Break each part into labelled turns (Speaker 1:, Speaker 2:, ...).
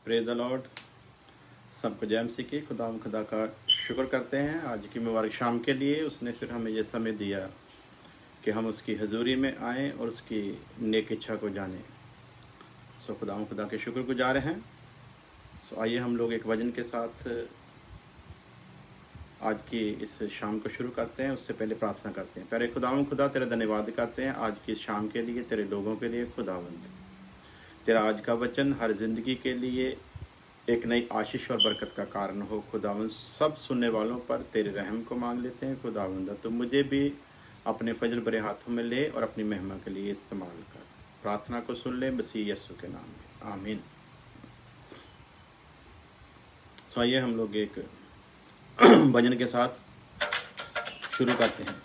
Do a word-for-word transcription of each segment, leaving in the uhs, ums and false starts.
Speaker 1: Praise the Lord. सबको जय मसीह की। खुदा खुदा का शुक्र करते हैं आज की मुबारक शाम के लिए। उसने फिर हमें ये समय दिया कि हम उसकी हजूरी में आएँ और उसकी नेक इच्छा को जानें। सो खुदा खुदा के शुक्र गुजार हैं। सो आइए हम लोग एक वजन के साथ आज की इस शाम को शुरू करते हैं। उससे पहले प्रार्थना करते हैं। पहले खुदा खुदा तेरा धन्यवाद करते हैं आज की शाम के लिए, तेरे लोगों के लिए। खुदावंद तेरा आज का वचन हर जिंदगी के लिए एक नई आशीष और बरकत का कारण हो। खुदावंद सब सुनने वालों पर तेरे रहम को मांग लेते हैं। खुदावंद तो मुझे भी अपने फजल भरे हाथों में ले और अपनी महिमा के लिए इस्तेमाल कर। प्रार्थना को सुन ले मसीह यीशु के नाम में, आमीन। सो आइए हम लोग एक भजन के साथ शुरू करते हैं।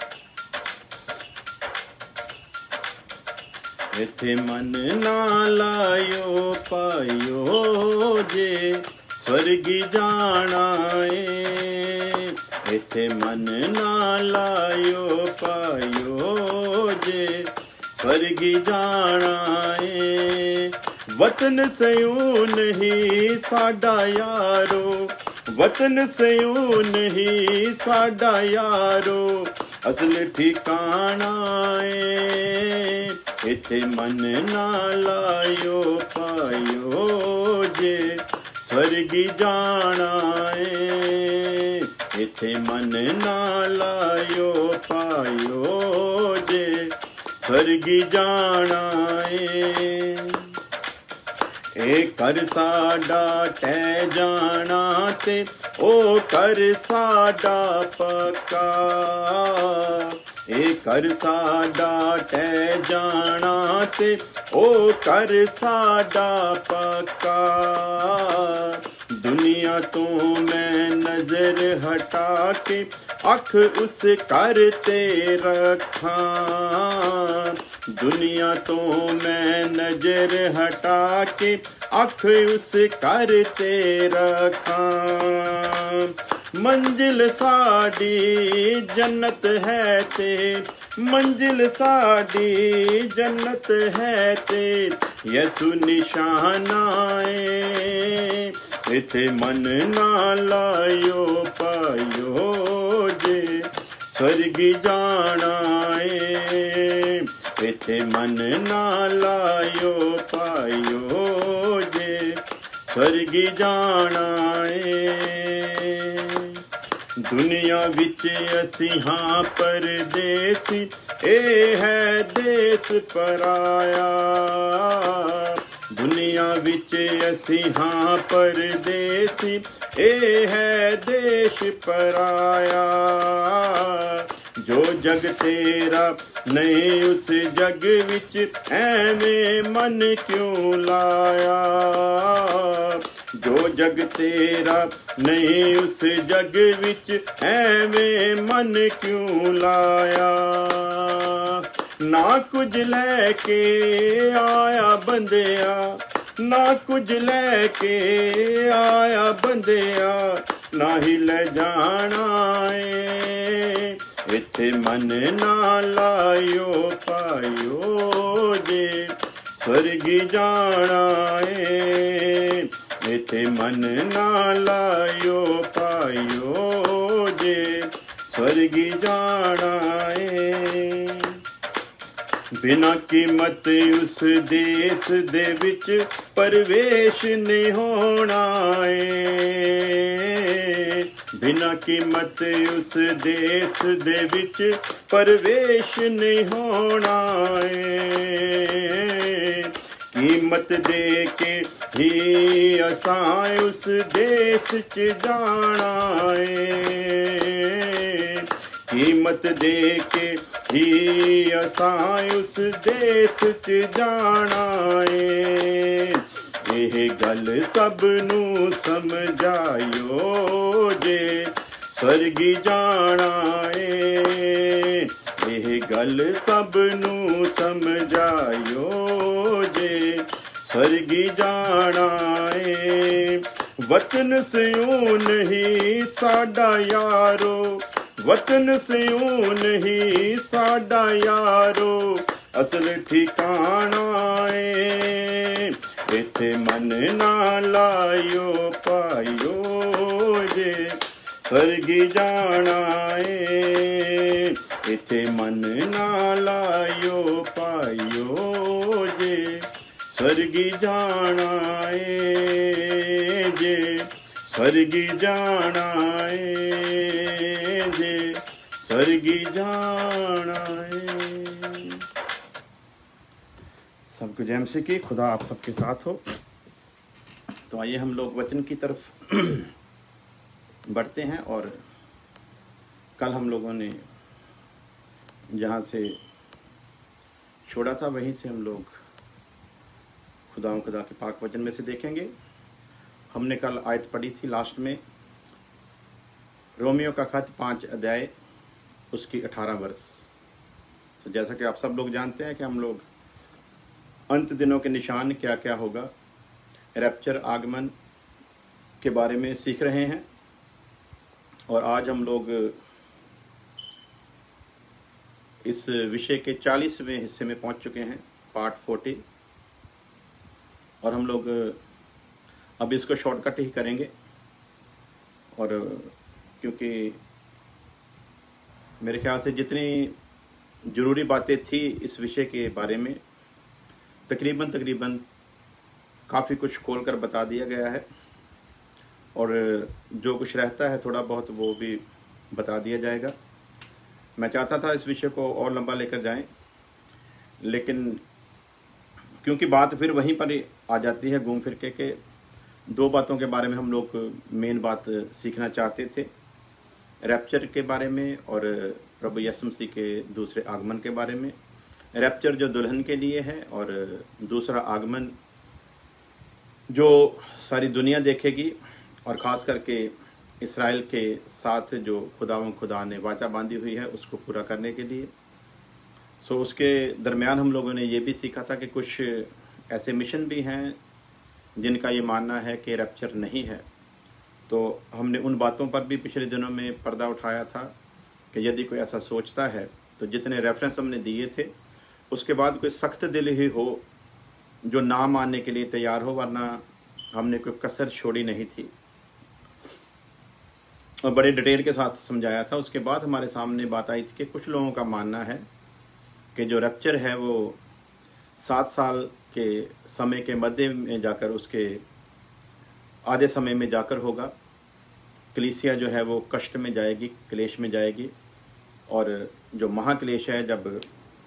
Speaker 1: इथे मन ना लायो पायो जे स्वर्गी जाना है। इथे मन ना लायो पायो जे स्वर्गी जाना है। वतन सयून ही साडा यारो, वतन सयून ही साडा यारो असल ठिकाना है। इथे मन ना लायो पायो जे स्वर्गी जाना है। इथे मन ना लायो पायो जे स्वर्गी जाना है। ए कर साडा टै जाना ते ओ कर साडा पक्का। ए कर साडा टै जाना ते ओ कर साडा पक्का। दुनिया तो मैं नजर हटा के अख उस कर ते रखा। दुनिया तो मैं नजर हटा के अख उस कर ते रखा। मंजिल साडी जन्नत है ते, मंजिल साडी जन्नत है ते यसु निशाना है। इथे मन ना लायो पायो जे स्वर्गी जाना है। इथे मन ना लायो पायो जे स्वर्गी जाना है। दुनिया विच असी हाँ परदेसी, ए है देश पराया। दुनिया विच असी हाँ परदेसी, ए है देश पराया। जो जग तेरा नहीं उस जग विच ऐवें मन क्यों लाया। जो जग तेरा नहीं उस जग विच ऐवें मन क्यों लाया। ना कुछ लैके आया बंदिया, ना कुछ लैके आया बंदिया, ना ही ले जाना है। इथे मन ना लायो पायो जे स्वर्गी जाना है। इथे मन ना लायो पायो जे स्वर्गी जाना है। बिना कीमत उस देश दे विच परवेश नहीं होना है। बिना कीमत उस देश दे विच परवेश नहीं होना है। कीमत दे के ही असां उस देश च जाना है। कीमत दे के ही असां उस देश च जाना है। यह गल सब नू समझायो जे स्वर्गी जाना है। यह गल सब नू समझायो जे स्वर्गी जाना है। वतन सियून ही साडा यारो, वतन सियून ही साडा यारो असल ठिकाना है। इथे मन ना लायो पायो जे स्वर्गी जाना है। इथे मन ना लायो पायो जे स्वर्गी जाना है। जे स्वर्गी जाना है। जे स्वर्गी जाना है। सबको जय मसीह की। खुदा आप सबके साथ हो। तो आइए हम लोग वचन की तरफ बढ़ते हैं। और कल हम लोगों ने जहाँ से छोड़ा था वहीं से हम लोग खुदा खुदा के पाक वचन में से देखेंगे। हमने कल आयत पढ़ी थी लास्ट में, रोमियो का खत पाँच अध्याय उसकी अठारह वर्ष। तो जैसा कि आप सब लोग जानते हैं कि हम लोग अंत दिनों के निशान क्या क्या होगा, रैप्चर आगमन के बारे में सीख रहे हैं। और आज हम लोग इस विषय के चालीसवें हिस्से में पहुंच चुके हैं, पार्ट फोर्टी। और हम लोग अब इसको शॉर्टकट ही करेंगे। और क्योंकि मेरे ख्याल से जितनी ज़रूरी बातें थी इस विषय के बारे में तकरीबन तकरीबन काफ़ी कुछ खोल कर बता दिया गया है। और जो कुछ रहता है थोड़ा बहुत वो भी बता दिया जाएगा। मैं चाहता था इस विषय को और लंबा लेकर जाएं, लेकिन क्योंकि बात फिर वहीं पर आ जाती है घूम फिर के के दो बातों के बारे में हम लोग मेन बात सीखना चाहते थे, रैप्चर के बारे में और प्रभु यीशु मसीह के दूसरे आगमन के बारे में। रैप्चर जो दुल्हन के लिए है और दूसरा आगमन जो सारी दुनिया देखेगी, और ख़ास करके इस्राएल के साथ जो खुदावंद खुदा ने वाचा बांधी हुई है उसको पूरा करने के लिए। सो उसके दरमियान हम लोगों ने ये भी सीखा था कि कुछ ऐसे मिशन भी हैं जिनका ये मानना है कि रैप्चर नहीं है। तो हमने उन बातों पर भी पिछले दिनों में पर्दा उठाया था कि यदि कोई ऐसा सोचता है तो जितने रेफरेंस हमने दिए थे उसके बाद कोई सख्त दिल ही हो जो ना मानने के लिए तैयार हो, वरना हमने कोई कसर छोड़ी नहीं थी और बड़े डिटेल के साथ समझाया था। उसके बाद हमारे सामने बात आई थी कि कुछ लोगों का मानना है कि जो रैप्चर है वो सात साल के समय के मध्य में जाकर, उसके आधे समय में जाकर होगा। कलीसिया जो है वो कष्ट में जाएगी, क्लेश में जाएगी। और जो महाक्लेश है, जब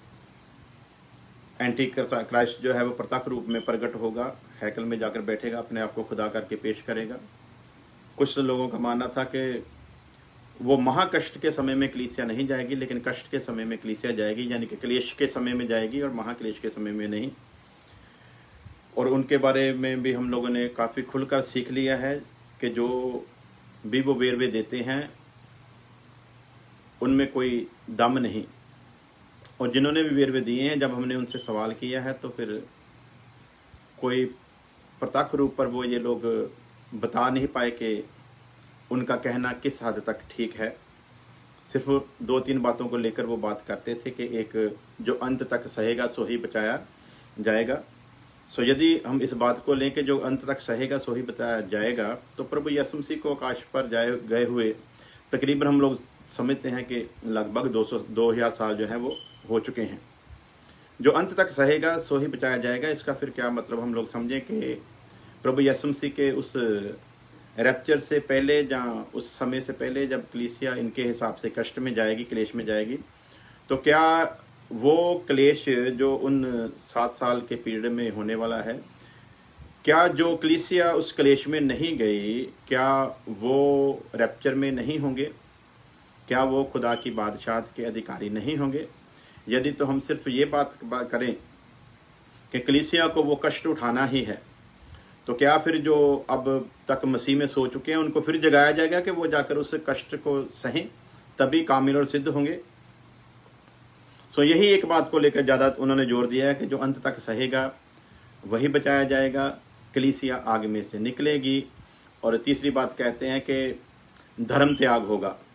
Speaker 1: एंटी क्राइस्ट जो है वो प्रत्यक्ष रूप में प्रकट होगा, हैकल में जाकर बैठेगा, अपने आप को खुदा करके पेश करेगा। कुछ लोगों का मानना था कि वो महाकष्ट के समय में कलीसिया नहीं जाएगी, लेकिन कष्ट के समय में कलीसिया जाएगी, यानी कि क्लेश के समय में जाएगी और महाक्लेश के समय में नहीं। और उनके बारे में भी हम लोगों ने काफ़ी खुलकर सीख लिया है कि जो भी वो वेरवे देते हैं उनमें कोई दम नहीं। और जिन्होंने भी वेरवे दिए हैं, जब हमने उनसे सवाल किया है तो फिर कोई प्रत्यक्ष रूप पर वो ये लोग बता नहीं पाए कि उनका कहना किस हद तक ठीक है। सिर्फ दो तीन बातों को लेकर वो बात करते थे कि एक जो अंत तक सहेगा सो ही बचाया जाएगा। सो यदि हम इस बात को लें कि जो अंत तक सहेगा सो ही बचाया जाएगा, तो प्रभु यीशु मसीह को आकाश पर जाए गए हुए तकरीबन हम लोग समझते हैं कि लगभग दो सौ दो हज़ार साल जो है वो हो चुके हैं। जो अंत तक सहेगा सो ही बचाया जाएगा, इसका फिर क्या मतलब हम लोग समझें कि प्रभु यीशु मसीह के उस रैप्चर से पहले या उस समय से पहले जब कलीसिया इनके हिसाब से कष्ट में जाएगी, क्लेश में जाएगी, तो क्या वो क्लेश जो उन सात साल के पीरियड में होने वाला है, क्या जो कलीसिया उस क्लेश में नहीं गई, क्या वो रैप्चर में नहीं होंगे? क्या वो खुदा की बादशाहत के अधिकारी नहीं होंगे? यदि तो हम सिर्फ ये बात करें कि कलीसिया को वो कष्ट उठाना ही है, तो क्या फिर जो अब तक मसीह में सो चुके हैं उनको फिर जगाया जाएगा कि वो जाकर उस कष्ट को सहें, तभी कामिल और सिद्ध होंगे? सो यही एक बात को लेकर ज़्यादा उन्होंने जोर दिया है कि जो अंत तक सहेगा वही बचाया जाएगा, कलीसिया आग में से निकलेगी। और तीसरी बात कहते हैं कि धर्म त्याग होगा,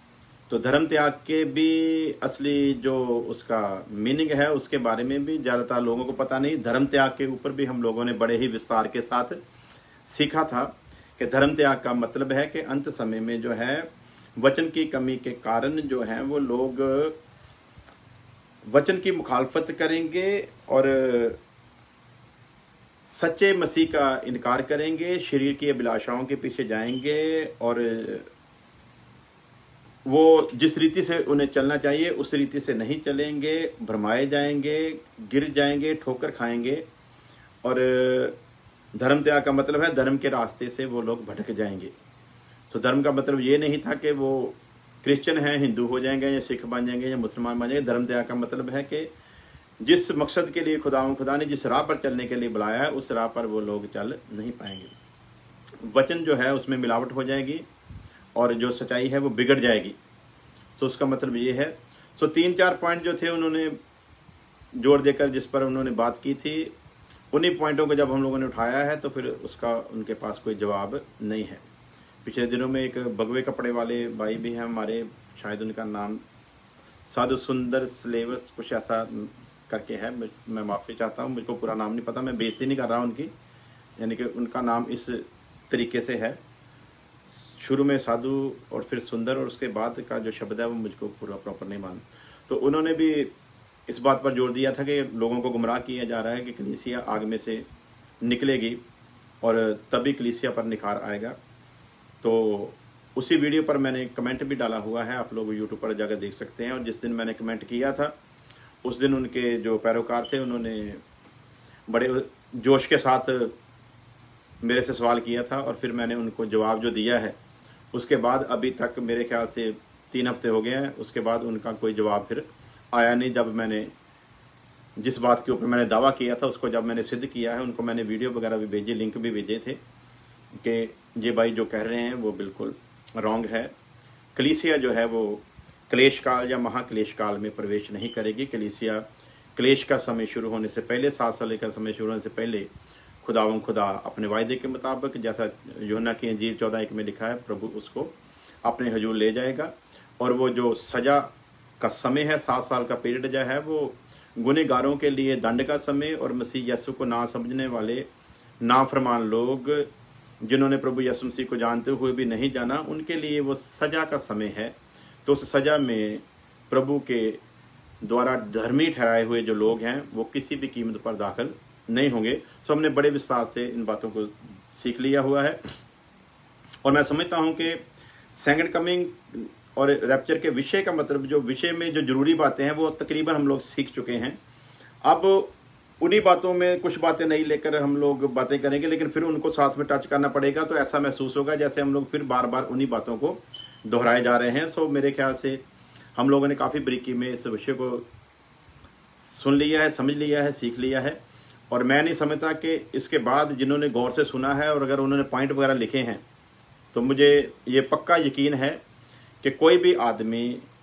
Speaker 1: तो धर्म त्याग के भी असली जो उसका मीनिंग है उसके बारे में भी ज़्यादातर लोगों को पता नहीं। धर्म त्याग के ऊपर भी हम लोगों ने बड़े ही विस्तार के साथ सीखा था कि धर्म त्याग का मतलब है कि अंत समय में जो है वचन की कमी के कारण जो है वो लोग वचन की मुखालफत करेंगे और सच्चे मसीह का इनकार करेंगे, शरीर की अभिलाषाओं के पीछे जाएंगे और वो जिस रीति से उन्हें चलना चाहिए उस रीति से नहीं चलेंगे, भरमाए जाएंगे, गिर जाएंगे, ठोकर खाएंगे। और धर्म त्याग का मतलब है धर्म के रास्ते से वो लोग भटक जाएंगे। तो धर्म का मतलब ये नहीं था कि वो क्रिश्चियन हैं, हिंदू हो जाएंगे या सिख बन जाएंगे या मुसलमान बन जाएंगे। धर्म त्याग का मतलब है कि जिस मकसद के लिए खुदा खुदा ने जिस राह पर चलने के लिए बुलाया है उस राह पर वो लोग चल नहीं पाएंगे। वचन जो है उसमें मिलावट हो जाएगी और जो सच्चाई है वो बिगड़ जाएगी। तो उसका मतलब ये है। सो तीन चार पॉइंट जो थे उन्होंने जोर देकर जिस पर उन्होंने बात की थी, उन्हीं पॉइंटों को जब हम लोगों ने उठाया है तो फिर उसका उनके पास कोई जवाब नहीं है। पिछले दिनों में एक भगवे कपड़े वाले भाई भी हैं हमारे, शायद उनका नाम साधु सुंदर स्लेवस कुछ ऐसा करके है, मैं माफ़ी चाहता हूँ, मुझको पूरा नाम नहीं पता, मैं बेइज्जती नहीं कर रहा उनकी, यानी कि उनका नाम इस तरीके से है, शुरू में साधु और फिर सुंदर और उसके बाद का जो शब्द है वो मुझको पूरा प्रॉपर नहीं मालूम। तो उन्होंने भी इस बात पर जोर दिया था कि लोगों को गुमराह किया जा रहा है कि कलीसिया आग में से निकलेगी और तभी कलीसिया पर निखार आएगा। तो उसी वीडियो पर मैंने कमेंट भी डाला हुआ है, आप लोग यूट्यूब पर जाकर देख सकते हैं। और जिस दिन मैंने कमेंट किया था उस दिन उनके जो पैरोकार थे उन्होंने बड़े जोश के साथ मेरे से सवाल किया था और फिर मैंने उनको जवाब जो दिया है उसके बाद अभी तक मेरे ख्याल से तीन हफ्ते हो गए हैं, उसके बाद उनका कोई जवाब फिर आया नहीं। जब मैंने जिस बात के ऊपर मैंने दावा किया था उसको जब मैंने सिद्ध किया है, उनको मैंने वीडियो वगैरह भी भेजी, लिंक भी भेजे थे कि ये भाई जो कह रहे हैं वो बिल्कुल रॉन्ग है। कलीसिया जो है वो क्लेश काल या महाक्लेश काल में प्रवेश नहीं करेगी। कलीसिया क्लेश का समय शुरू होने से पहले, सात साल का समय शुरू होने से पहले खुदावं खुदा अपने वायदे के मुताबिक, जैसा यूहन्ना की इंजील चौदह एक में लिखा है, प्रभु उसको अपने हजूर ले जाएगा। और वो जो सजा का समय है, सात साल का पीरियड जो है, वो गुनहगारों के लिए दंड का समय और मसीह यीशु को ना समझने वाले नाफरमान लोग जिन्होंने प्रभु यीशु मसीह को जानते हुए भी नहीं जाना, उनके लिए वो सजा का समय है। तो उस सजा में प्रभु के द्वारा धर्मी ठहराए हुए जो लोग हैं वो किसी भी कीमत पर दाखिल नहीं होंगे। सो हमने बड़े विस्तार से इन बातों को सीख लिया हुआ है और मैं समझता हूं कि सेकंड कमिंग और रैप्चर के विषय का मतलब, जो विषय में जो जरूरी बातें हैं वो तकरीबन हम लोग सीख चुके हैं। अब उन्हीं बातों में कुछ बातें नहीं लेकर हम लोग बातें करेंगे, लेकिन फिर उनको साथ में टच करना पड़ेगा। तो ऐसा महसूस होगा जैसे हम लोग फिर बार बार उन्हीं बातों को दोहराए जा रहे हैं। सो मेरे ख्याल से हम लोगों ने काफ़ी बारीकी में इस विषय को सुन लिया है, समझ लिया है, सीख लिया है। और मैं नहीं समझता कि इसके बाद जिन्होंने गौर से सुना है और अगर उन्होंने पॉइंट वगैरह लिखे हैं तो मुझे ये पक्का यकीन है कि कोई भी आदमी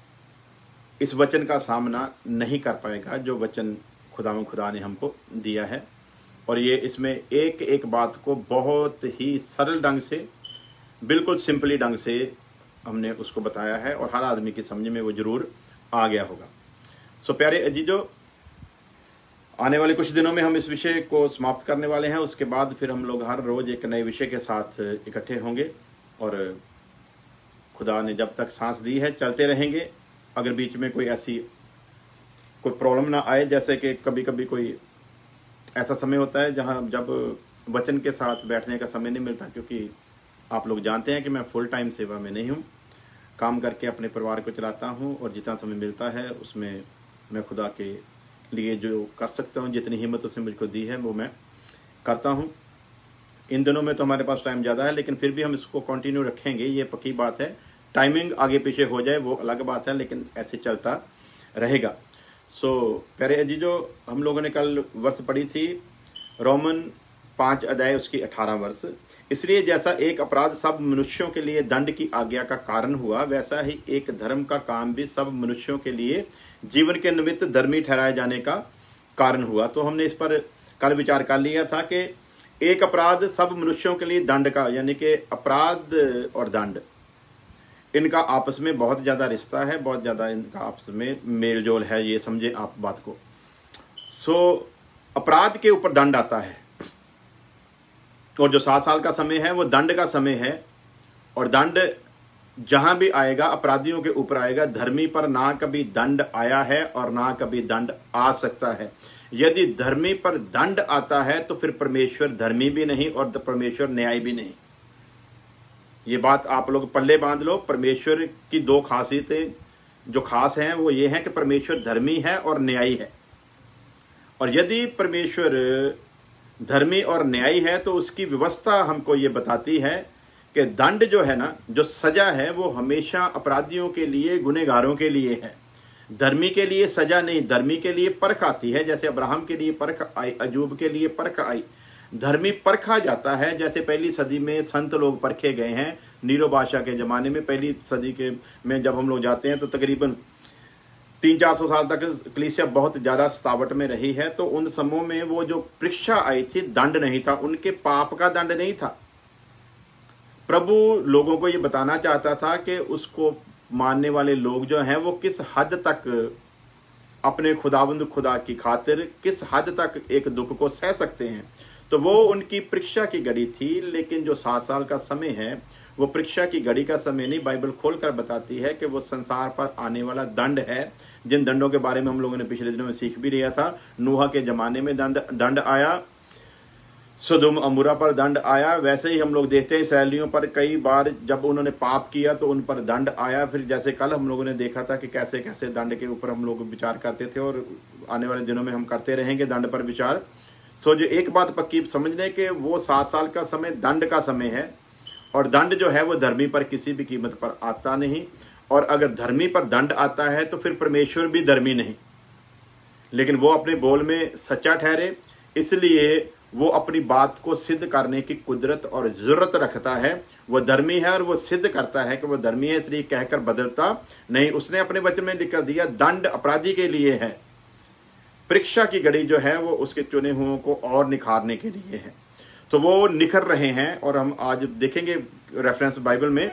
Speaker 1: इस वचन का सामना नहीं कर पाएगा जो वचन खुदा खुदा ने हमको दिया है। और ये इसमें एक एक बात को बहुत ही सरल ढंग से, बिल्कुल सिंपली ढंग से हमने उसको बताया है और हर आदमी की समझ में वो जरूर आ गया होगा। सो प्यारे अजीजों, आने वाले कुछ दिनों में हम इस विषय को समाप्त करने वाले हैं। उसके बाद फिर हम लोग हर रोज़ एक नए विषय के साथ इकट्ठे होंगे और खुदा ने जब तक सांस दी है चलते रहेंगे। अगर बीच में कोई ऐसी कोई प्रॉब्लम ना आए, जैसे कि कभी कभी कोई ऐसा समय होता है जहां जब वचन के साथ बैठने का समय नहीं मिलता, क्योंकि आप लोग जानते हैं कि मैं फुल टाइम सेवा में नहीं हूं, काम करके अपने परिवार को चलाता हूं और जितना समय मिलता है उसमें मैं खुदा के लिए जो कर सकता हूं, जितनी हिम्मत उसने मुझको दी है वो मैं करता हूं। इन दिनों में तो हमारे पास टाइम ज़्यादा है, लेकिन फिर भी हम इसको कंटिन्यू रखेंगे, ये पक्की बात है। टाइमिंग आगे पीछे हो जाए वो अलग बात है, लेकिन ऐसे चलता रहेगा। सो प्यारे अजीजों, हम लोगों ने कल वर्ष पढ़ी थी रोमन पाँच अध्याय उसकी अठारह वर्ष। इसलिए जैसा एक अपराध सब मनुष्यों के लिए दंड की आज्ञा का कारण हुआ, वैसा ही एक धर्म का काम भी सब मनुष्यों के लिए जीवन के निमित्त धर्मी ठहराए जाने का कारण हुआ। तो हमने इस पर कल विचार कर लिया था कि एक अपराध सब मनुष्यों के लिए दंड का, यानी कि अपराध और दंड, इनका आपस में बहुत ज़्यादा रिश्ता है, बहुत ज़्यादा इनका आपस में मेल जोल है, ये समझे आप बात को। सो अपराध के ऊपर दंड आता है, और जो सात साल का समय है वो दंड का समय है, और दंड जहां भी आएगा अपराधियों के ऊपर आएगा। धर्मी पर ना कभी दंड आया है और ना कभी दंड आ सकता है। यदि धर्मी पर दंड आता है तो फिर परमेश्वर धर्मी भी नहीं और परमेश्वर न्याय भी नहीं। ये बात आप लोग पल्ले बांध लो। परमेश्वर की दो खासियतें जो खास हैं वो ये है कि परमेश्वर धर्मी है और न्यायी है, और यदि परमेश्वर धर्मी और न्यायी है तो उसकी व्यवस्था हमको ये बताती है कि दंड जो है ना, जो सजा है, वो हमेशा अपराधियों के लिए, गुनहगारों के लिए है। धर्मी के लिए सजा नहीं, धर्मी के लिए परख आती है। जैसे अब्राहम के लिए परख आई, अजूब के लिए परख आई। धर्मी परखा जाता है, जैसे पहली सदी में संत लोग परखे गए हैं। नीरो बादशाह के ज़माने में, पहली सदी के में जब हम लोग जाते हैं तो तकरीबन तीन चार सौ साल तक कलीसिया बहुत ज़्यादा सतावट में रही है। तो उन समूह में वो जो परीक्षा आई थी, दंड नहीं था, उनके पाप का दंड नहीं था। प्रभु लोगों को ये बताना चाहता था कि उसको मानने वाले लोग जो हैं वो किस हद तक अपने खुदावंद खुदा की खातिर किस हद तक एक दुख को सह सकते हैं। तो वो उनकी परीक्षा की घड़ी थी। लेकिन जो सात साल का समय है वो परीक्षा की घड़ी का समय नहीं। बाइबल खोलकर बताती है कि वो संसार पर आने वाला दंड है, जिन दंडों के बारे में हम लोगों ने पिछले दिनों में सीख भी लिया था। नूह के जमाने में दंड दंड आया, सदुम अमूरा पर दंड आया। वैसे ही हम लोग देखते हैं इसराइलियों पर कई बार जब उन्होंने पाप किया तो उन पर दंड आया। फिर जैसे कल हम लोगों ने देखा था कि कैसे कैसे दंड के ऊपर हम लोग विचार करते थे, और आने वाले दिनों में हम करते रहेंगे दंड पर विचार। सो जो एक बात पक्की समझ लें कि वो सात साल का समय दंड का समय है, और दंड जो है वो धर्मी पर किसी भी कीमत पर आता नहीं। और अगर धर्मी पर दंड आता है तो फिर परमेश्वर भी धर्मी नहीं, लेकिन वो अपने बोल में सच्चा ठहरे, इसलिए वो अपनी बात को सिद्ध करने की कुदरत और जरूरत रखता है। वो धर्मी है और वो सिद्ध करता है कि वो धर्मी है, इसलिए कहकर बदलता नहीं। उसने अपने वचन में लिख कर दिया, दंड अपराधी के लिए है, परीक्षा की घड़ी जो है वो उसके चुने हुओं को और निखारने के लिए है। तो वो निखर रहे हैं, और हम आज देखेंगे रेफरेंस बाइबल में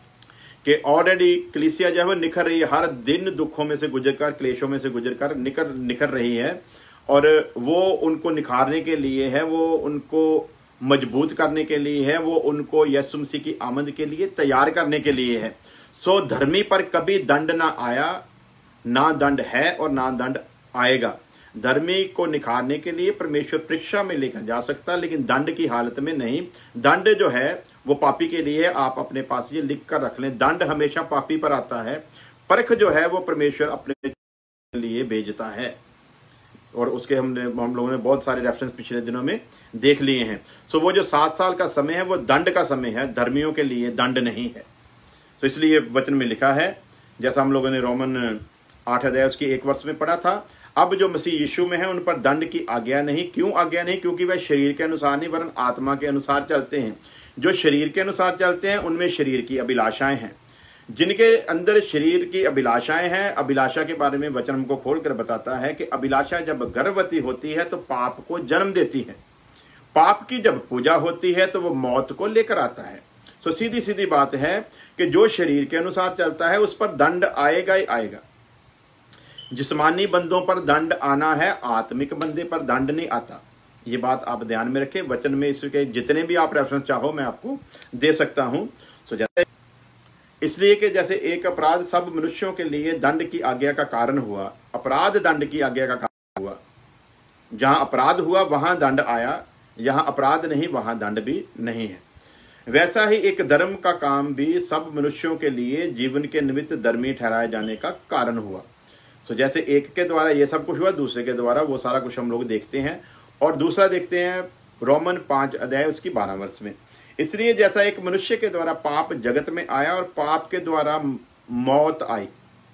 Speaker 1: कि ऑलरेडी कलीसिया जो है वो निखर रही है। हर दिन दुखों में से गुजरकर, क्लेशों में से गुजरकर निखर निखर रही है, और वो उनको निखारने के लिए है, वो उनको मजबूत करने के लिए है, वो उनको यीशु मसीह की आमद के लिए तैयार करने के लिए है। सो धर्मी पर कभी दंड ना आया, ना दंड है और ना दंड आएगा। धर्मी को निखारने के लिए परमेश्वर परीक्षा में लेकर जा सकता, लेकिन दंड की हालत में नहीं। दंड जो है वो पापी के लिए। आप अपने पास ये लिख कर रख लें, दंड हमेशा पापी पर आता है, परख जो है वो परमेश्वर अपने लिए भेजता है। और उसके हमने हम लोगों ने बहुत सारे रेफरेंस पिछले दिनों में देख लिए हैं। सो वो जो सात साल का समय है वो दंड का समय है, धर्मियों के लिए दंड नहीं है। तो इसलिए वचन में लिखा है, जैसा हम लोगों ने रोमन आठ अध्याय उसकी एक वर्ष में पढ़ा था, अब जो मसीह यीशु में है उन पर दंड की आज्ञा नहीं। क्यों आज्ञा नहीं? क्योंकि वह शरीर के अनुसार नहीं वरन आत्मा के अनुसार चलते हैं। जो शरीर के अनुसार चलते हैं उनमें शरीर की अभिलाषाएं हैं। जिनके अंदर शरीर की अभिलाषाएं हैं, अभिलाषा के बारे में वचन हमको खोलकर बताता है कि अभिलाषा जब गर्भवती होती है तो पाप को जन्म देती है। पाप की जब पूजा होती है तो वो मौत को लेकर आता है। सो सीधी सीधी बात है कि जो शरीर के अनुसार चलता है उस पर दंड आएगा ही आएगा। जिस्मानी बंदों पर दंड आना है, आत्मिक बंदे पर दंड नहीं आता। ये बात आप ध्यान में रखें। वचन में इसके जितने भी आप रेफरेंस चाहो मैं आपको दे सकता हूं। सो जैसे इसलिए कि जैसे एक अपराध सब मनुष्यों के लिए दंड की आज्ञा का कारण हुआ, अपराध दंड की आज्ञा का कारण हुआ। जहां अपराध हुआ वहां दंड आया, यहां अपराध नहीं वहां दंड भी नहीं है। वैसा ही एक धर्म का काम भी सब मनुष्यों के लिए जीवन के निमित्त धर्मी ठहराए जाने का कारण हुआ। सो जैसे एक के द्वारा ये सब कुछ हुआ, दूसरे के द्वारा वो सारा कुछ हम लोग देखते हैं। और दूसरा देखते हैं रोमन पांच अध्याय उसकी बारह वर्ष में। इसलिए जैसा एक मनुष्य के द्वारा पाप जगत में आया और पाप के द्वारा मौत आई।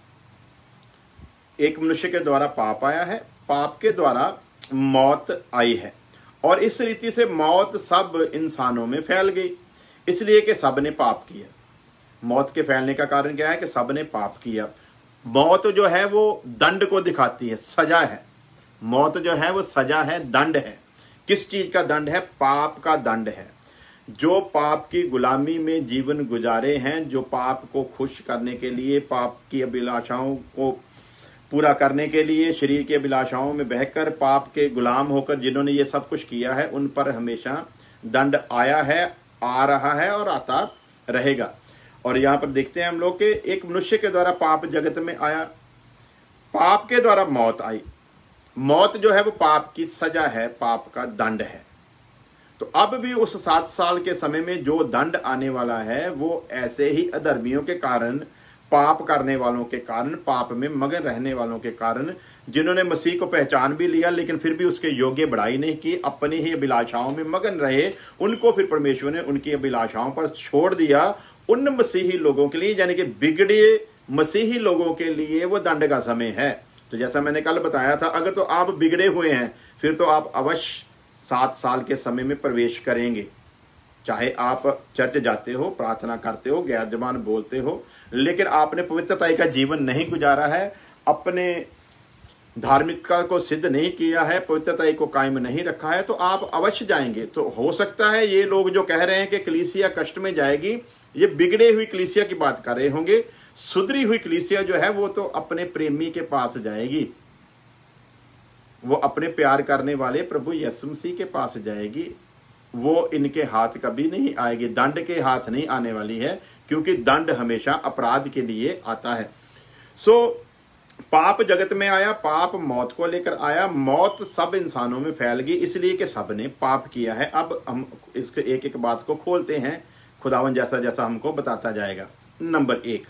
Speaker 1: एक मनुष्य के द्वारा पाप आया है, पाप के द्वारा मौत आई है, और इस रीति से मौत सब इंसानों में फैल गई, इसलिए कि सब ने पाप किया। मौत के फैलने का कारण क्या है? कि सब ने पाप किया। मौत जो है वो दंड को दिखाती है, सजा है। मौत जो है वो सजा है, दंड है। किस चीज का दंड है? पाप का दंड है। जो पाप की गुलामी में जीवन गुजारे हैं, जो पाप को खुश करने के लिए, पाप की अभिलाषाओं को पूरा करने के लिए, शरीर की अभिलाषाओं में बहकर पाप के गुलाम होकर जिन्होंने ये सब कुछ किया है, उन पर हमेशा दंड आया है, आ रहा है और आता रहेगा। और यहाँ पर देखते हैं हम लोग कि एक मनुष्य के द्वारा पाप जगत में आया, पाप के द्वारा मौत आई। मौत जो है वो पाप की सजा है, पाप का दंड है। तो अब भी उस सात साल के समय में जो दंड आने वाला है वो ऐसे ही अधर्मियों के कारण, पाप करने वालों के कारण, पाप में मगन रहने वालों के कारण, जिन्होंने मसीह को पहचान भी लिया लेकिन फिर भी उसके योग्य बढ़ाई नहीं की, अपनी ही अभिलाषाओं में मगन रहे, उनको फिर परमेश्वर ने उनकी अभिलाषाओं पर छोड़ दिया। उन मसीही लोगों के लिए, यानी कि बिगड़े मसीही लोगों के लिए वो दंड का समय है। तो जैसा मैंने कल बताया था, अगर तो आप बिगड़े हुए हैं फिर तो आप अवश्य सात साल के समय में प्रवेश करेंगे। चाहे आप चर्च जाते हो, प्रार्थना करते हो, गैर जबान बोलते हो, लेकिन आपने पवित्रता का जीवन नहीं गुजारा है, अपने धार्मिकता को सिद्ध नहीं किया है, पवित्रता को कायम नहीं रखा है, तो आप अवश्य जाएंगे। तो हो सकता है ये लोग जो कह रहे हैं कि कलीसिया कष्ट में जाएगी, ये बिगड़े हुई कलीसिया की बात कर रहे होंगे। सुधरी हुई कलीसिया जो है वो तो अपने प्रेमी के पास जाएगी, वो अपने प्यार करने वाले प्रभु यीशु मसीह के पास जाएगी। वो इनके हाथ कभी नहीं आएगी, दंड के हाथ नहीं आने वाली है, क्योंकि दंड हमेशा अपराध के लिए आता है। सो पाप जगत में आया, पाप मौत को लेकर आया, मौत सब इंसानों में फैल गई इसलिए कि सब ने पाप किया है। अब हम इसके एक एक बात को खोलते हैं, खुदावन जैसा जैसा हमको बताता जाएगा। नंबर एक,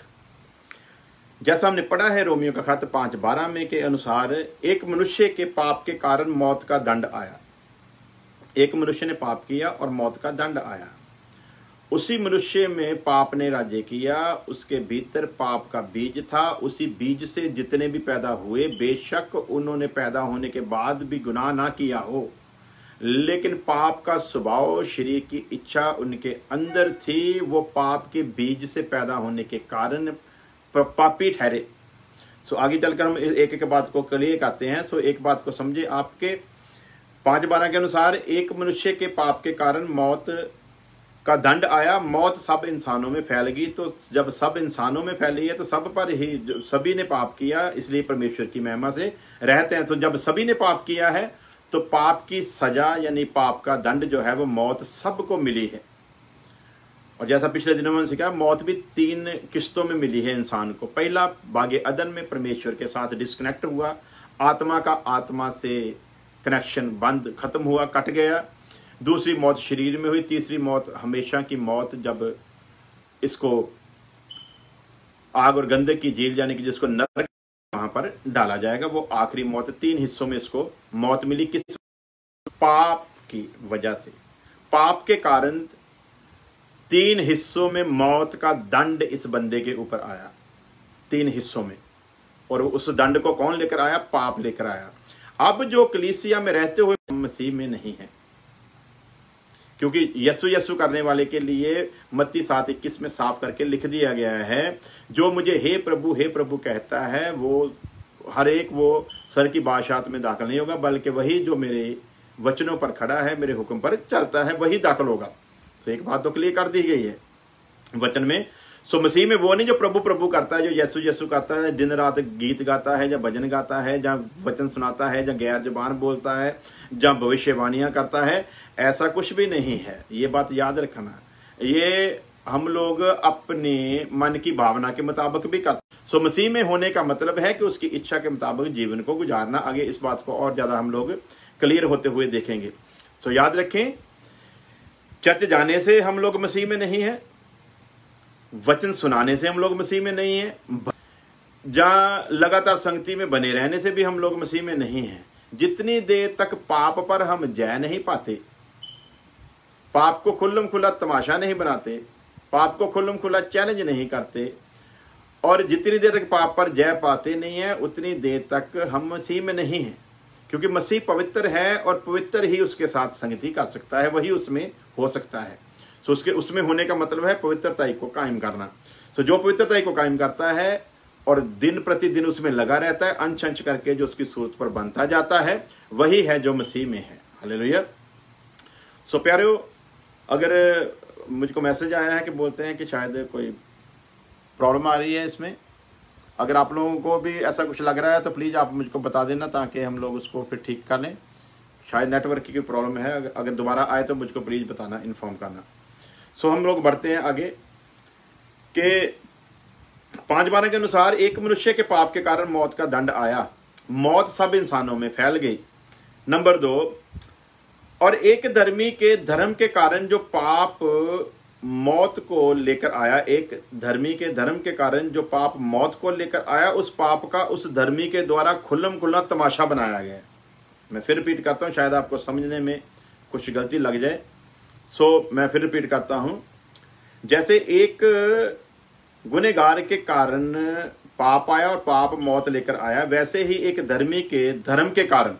Speaker 1: जैसा हमने पढ़ा है रोमियो का खत पांच बारह में के अनुसार, एक मनुष्य के पाप के कारण मौत का दंड आया। एक मनुष्य ने पाप किया और मौत का दंड आया। उसी मनुष्य में पाप ने राज्य किया, उसके भीतर पाप का बीज था। उसी बीज से जितने भी पैदा हुए, बेशक उन्होंने पैदा होने के बाद भी गुनाह ना किया हो, लेकिन पाप का स्वभाव, शरीर की इच्छा उनके अंदर थी। वो पाप के बीज से पैदा होने के कारण पापी ठहरे। सो आगे चलकर हम एक एक बात को क्लियर करते हैं। सो एक बात को समझे, आपके पांच बारह के अनुसार एक मनुष्य के पाप के कारण मौत का दंड आया, मौत सब इंसानों में फैल गई। तो जब सब इंसानों में फैली है तो सब पर ही, सभी ने पाप किया, इसलिए परमेश्वर की महिमा से रहते हैं। तो जब सभी ने पाप किया है तो पाप की सजा यानी पाप का दंड जो है वो मौत सबको मिली है। और जैसा पिछले दिनों में सीखा, मौत भी तीन किस्तों में मिली है इंसान को। पहला, बागे अदन में परमेश्वर के साथ डिस्कनेक्ट हुआ, आत्मा का आत्मा से कनेक्शन बंद, खत्म हुआ, कट गया। दूसरी मौत शरीर में हुई। तीसरी मौत हमेशा की मौत, जब इसको आग और गंधक की झील यानी कि जिसको नरक वहां पर डाला जाएगा, वो आखिरी मौत। तीन हिस्सों में इसको मौत मिली। किस? पाप की वजह से, पाप के कारण तीन हिस्सों में मौत का दंड इस बंदे के ऊपर आया, तीन हिस्सों में। और उस दंड को कौन लेकर आया? पाप लेकर आया। अब जो कलीसिया में रहते हुए मसीह में नहीं है, क्योंकि यस्सु यस्सु करने वाले के लिए मत्ती सात इक्कीस में साफ करके लिख दिया गया है, जो मुझे हे प्रभु हे प्रभु कहता है वो हर एक वो सर की बादशाहत में दाखिल नहीं होगा, बल्कि वही जो मेरे वचनों पर खड़ा है, मेरे हुक्म पर चलता है, वही दाखिल होगा। तो एक बात तो क्लियर कर दी गई है वचन में। सो मसीह में वो नहीं जो प्रभु प्रभु करता है, जो यस्सु यस्सु करता है, दिन रात गीत गाता है, या भजन गाता है, जहाँ वचन सुनाता है, जहाँ गैर जबान बोलता है, जहाँ भविष्यवाणियां करता है। ऐसा कुछ भी नहीं है, ये बात याद रखना। ये हम लोग अपने मन की भावना के मुताबिक भी करते। सो मसीह में होने का मतलब है कि उसकी इच्छा के मुताबिक जीवन को गुजारना। आगे इस बात को और ज्यादा हम लोग क्लियर होते हुए देखेंगे। सो याद रखें, चर्च जाने से हम लोग मसीह में नहीं है, वचन सुनाने से हम लोग मसीह में नहीं है, जहां लगातार संगति में बने रहने से भी हम लोग मसीह में नहीं है। जितनी देर तक पाप पर हम जय नहीं पाते, पाप को खुल्लम खुला तमाशा नहीं बनाते, पाप को खुल्लम खुला चैलेंज नहीं करते, और जितनी देर तक पाप पर जय पाते नहीं है, उतनी देर तक हम मसीह में नहीं है। क्योंकि मसीह पवित्र है और पवित्र ही उसके साथ संगति कर सकता है, वही उसमें हो सकता है। सो उसके उसमें होने का मतलब है पवित्रता को कायम करना। सो जो पवित्रता को कायम करता है और दिन प्रतिदिन उसमें लगा रहता है, अंश अंश करके जो उसकी सूरत पर बनता जाता है, वही है जो मसीह में है। हालेलुया। सो प्यारे, अगर मुझको मैसेज आया है कि बोलते हैं कि शायद कोई प्रॉब्लम आ रही है इसमें, अगर आप लोगों को भी ऐसा कुछ लग रहा है तो प्लीज़ आप मुझको बता देना ताकि हम लोग उसको फिर ठीक कर लें। शायद नेटवर्क की कोई प्रॉब्लम है, अगर दोबारा आए तो मुझको प्लीज़ बताना, इन्फॉर्म करना। सो हम लोग बढ़ते हैं आगे कि पांच बारह के अनुसार एक मनुष्य के पाप के कारण मौत का दंड आया, मौत सब इंसानों में फैल गई। नंबर दो, और एक धर्मी के धर्म के कारण जो पाप मौत को लेकर आया, एक धर्मी के धर्म के कारण जो पाप मौत को लेकर आया, उस पाप का उस धर्मी के द्वारा खुल्लम खुल्ला तमाशा बनाया गया। मैं फिर रिपीट करता हूं, शायद आपको समझने में कुछ गलती लग जाए। सो मैं फिर रिपीट करता हूं, जैसे एक गुनहगार के कारण पाप आया और पाप मौत लेकर आया, वैसे ही एक धर्मी के धर्म के कारण,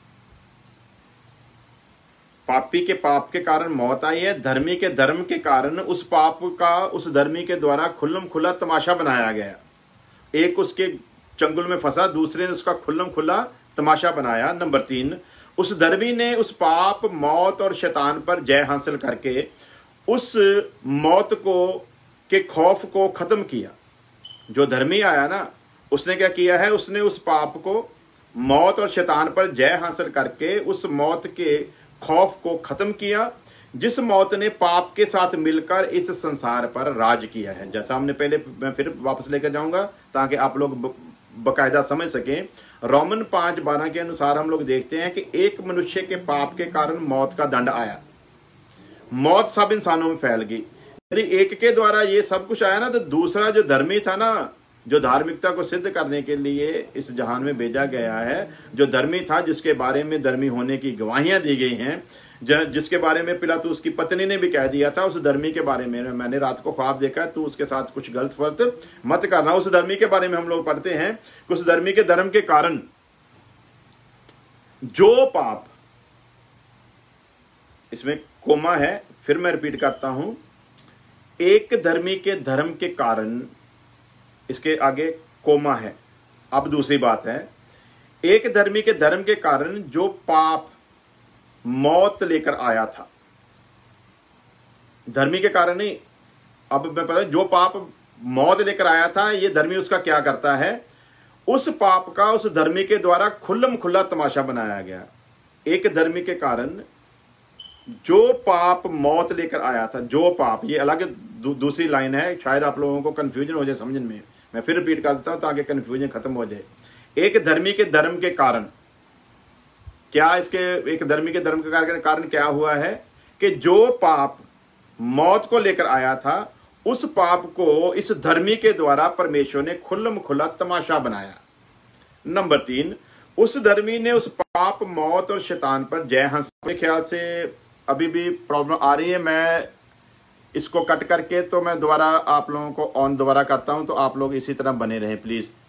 Speaker 1: पापी के पाप के कारण मौत आई है, धर्मी के धर्म के कारण उस पाप का उस धर्मी के द्वारा खुल्लम खुल्ला तमाशा बनाया गया। एक उसके चंगुल में फंसा, दूसरे ने उसका खुल्लम खुल्ला तमाशा बनाया। नंबर तीन, उस धर्मी ने उस पाप मौत और शैतान पर जय हासिल करके उस मौत को के खौफ को खत्म किया। जो धर्मी आया ना, उसने क्या किया है, उसने उस पाप को मौत और शैतान पर जय हासिल करके उस मौत के खौफ को खत्म किया, जिस मौत ने पाप के साथ मिलकर इस संसार पर राज किया है। जैसा हमने पहले, मैं फिर वापस लेकर जाऊंगा ताकि आप लोग बकायदा समझ सकें। रोमन पांच बारह के अनुसार हम लोग देखते हैं कि एक मनुष्य के पाप के कारण मौत का दंड आया, मौत सब इंसानों में फैल गई। यदि एक के द्वारा ये सब कुछ आया ना, तो दूसरा जो धर्मी था ना, जो धार्मिकता को सिद्ध करने के लिए इस जहान में भेजा गया है, जो धर्मी था, जिसके बारे में धर्मी होने की गवाहियां दी गई हैं, जिसके बारे में पिलातूस की पत्नी ने भी कह दिया था, उस धर्मी के बारे में मैंने रात को ख्वाब देखा है, तू उसके साथ कुछ गलत फलत मत करना। उस धर्मी के बारे में हम लोग पढ़ते हैं कि उस धर्मी के धर्म के कारण जो पाप, इसमें कोमा है, फिर मैं रिपीट करता हूं, एक धर्मी के धर्म के कारण, इसके आगे कोमा है। अब दूसरी बात है, एक धर्मी के धर्म के कारण जो पाप मौत लेकर आया था, धर्मी के कारण नहीं, अब मैं पता, जो पाप मौत लेकर आया था, ये धर्मी उसका क्या करता है, उस पाप का उस धर्मी के द्वारा खुल्लम खुल्ला तमाशा बनाया गया। एक धर्मी के कारण जो पाप मौत लेकर आया था, जो पाप, ये अलग दू, दूसरी लाइन है, शायद आप लोगों को कंफ्यूजन हो जाए समझने में, मैं फिर रिपीट कर देता हूं ताकि कंफ्यूजन खत्म हो जाए। एक धर्मी के धर्म के कारण क्या, इसके एक धर्मी के धर्म के कारण क्या हुआ है कि जो पाप मौत को लेकर आया था, उस पाप को इस धर्मी के द्वारा परमेश्वर ने खुल्लम खुल्ला तमाशा बनाया। नंबर तीन, उस धर्मी ने उस पाप मौत और शैतान पर जय हासिल। मेरे ख्याल से अभी भी प्रॉब्लम आ रही है, मैं इसको कट करके तो मैं दोबारा आप लोगों को ऑन दोबारा करता हूं, तो आप लोग इसी तरह बने रहें प्लीज।